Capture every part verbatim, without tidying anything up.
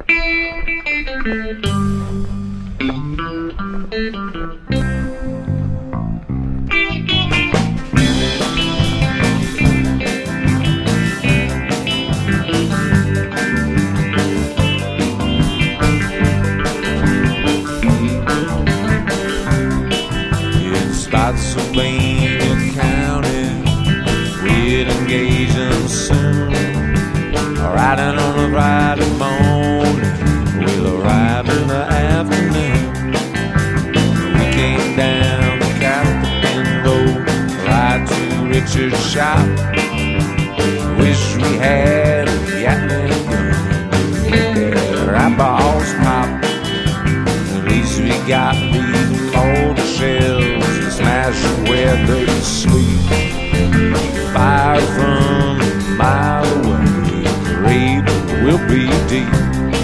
Spotsylvania County, we'll engage them soon. Riding on a Friday morning, we'll arrive in the afternoon. We came down the Captain Road, right to Richard's shop. Wish we had a Gatling gun, make their eyeballs pop. At least we got these mortar shells to smash them where they sleep. Fire from a mile away, the raid will be deep.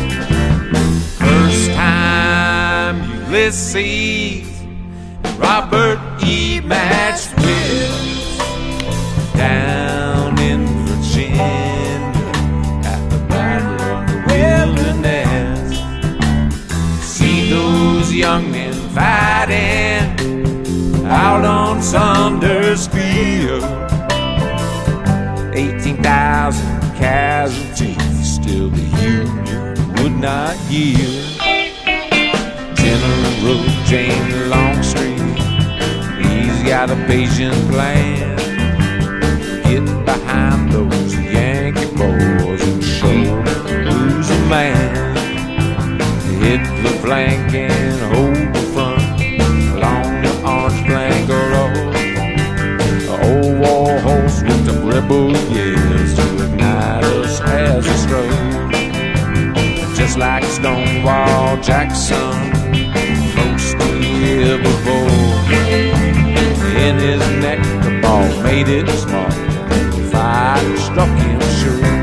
First time Ulysses and Robert E. matched with down in Virginia at the Battle of the Wilderness. See those young men fighting out on Saunders Field. Eighteen thousand casualties, still the Union would not yield. General Road, James Longstreet, he's got a patient plan. Get behind those Yankee boys and show who's a man. Hit the flank and hold the front along the orange plank road. The old war horse with the rebel yells to ignite us as a stroke. Just like Stonewall Jackson, most to live before. In his neck the ball made it small, the fire struck him sure.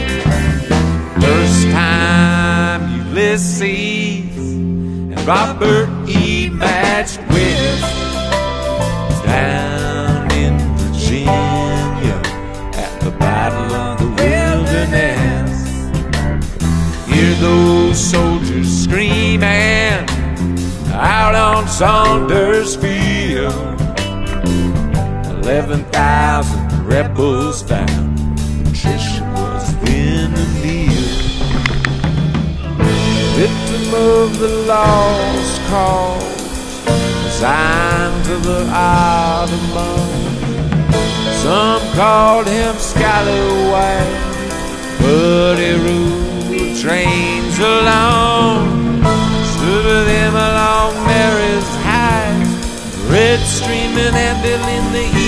First time Ulysses and Robert E. matched with down in Virginia at the Battle of the Wilderness. Hear those soldiers screaming out on Saunders Field. Eleven thousand rebels found, attrition was then a kneel. Victim of the lost cause, signed to the Ottoman. Some called him Scalloway, but he ruled trains alone. Stood with him along Mary's High, red streaming and in the